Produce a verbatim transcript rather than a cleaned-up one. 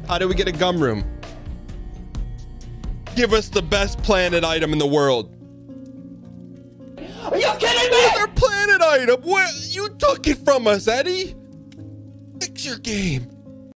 How do we get a gum room? Give us the best planet item in the world. Are you kidding me? Another planet item. Where you took it from us, Eddie? Fix your game.